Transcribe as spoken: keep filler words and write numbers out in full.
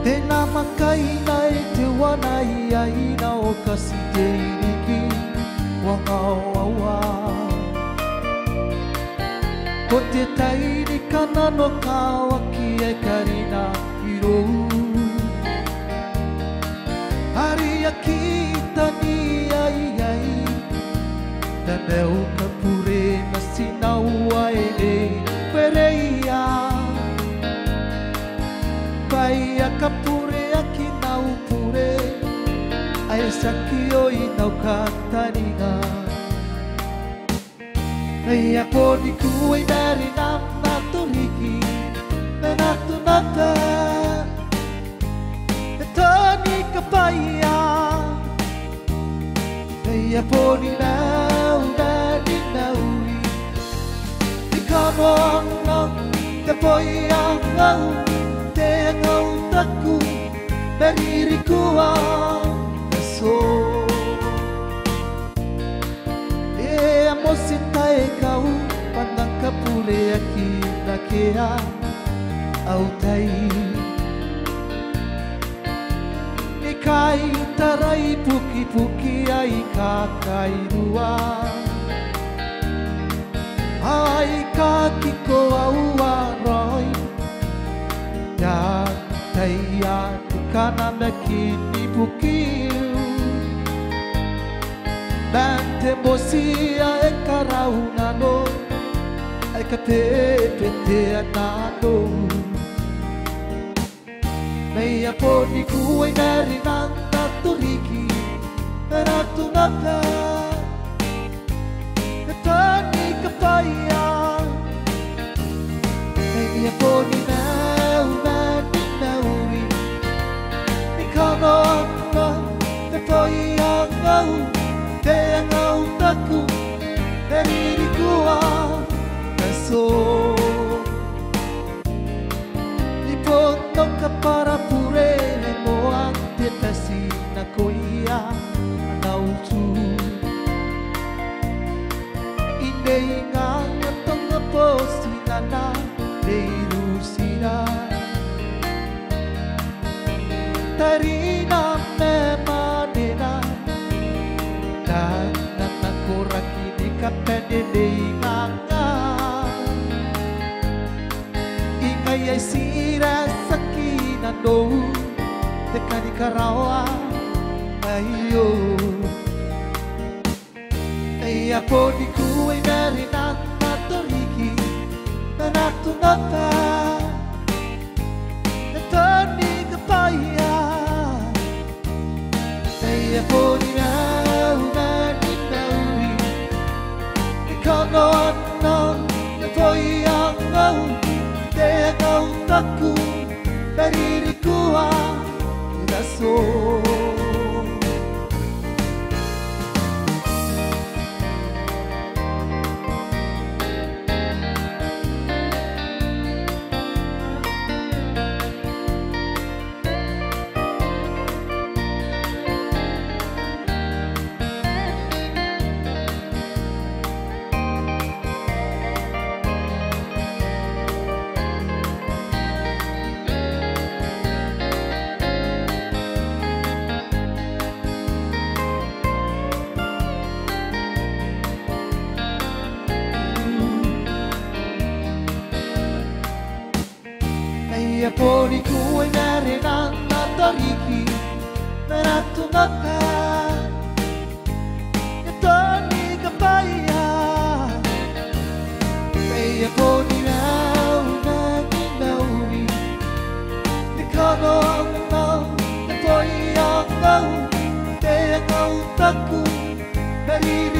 Tēnā makaina e te wana i aina o kasi te iriki wanga o aua. Ko te tairi kana no kāwaki e karina i rou. Haria ki tani ai ai, nane o ka pure na sinaua e ne pereia. Pai a ka pure a ki nau pure, ai saki o i nau ka taringa. Hei a poni kuai nari na na toriki, na na tunata. E tani ka paia, hei a poni nau nari naui. Ni ka noanga, te poi a ngau, te ngau taku, me riri kua e so. E a mosi tae kau, panaka pule aki na kea au tai. E kai tarai puki puki ai ka kairua. Ai ka kiko au aroi. Ya taia te kana me kini pukiu. Dan te mosia e karauna no, ai ka pepe te anano. Mei a poni kuai nari nanta toriki, e ratu nata. E tani ka paia, mei a poni nau nani naui. Ni ka noanga, te poi a ngau, te ngau taku, te riri kua na so. Ni poto ka parapure le moa te tasi na koia nau tu. I nei nganga tonga posti nana nei rusira. Tarina me manena, na na na koraki ni ka pene nei nganga. Ingai ai sira sakina no, te kani karawa ai o. Ei a poni kuai nari nana toriki, na natu nata. E tani ka paia, ei a poni nau nani naui. Ni ka noana, te poi a ngau, te ngau taku, me riri kua na so. E poni kuai nari nana toriki, na ratu nata. E tani ka paia, e poni nau nani naui. Ni ka noanga, te poi a ngau, te ngau taku, me riri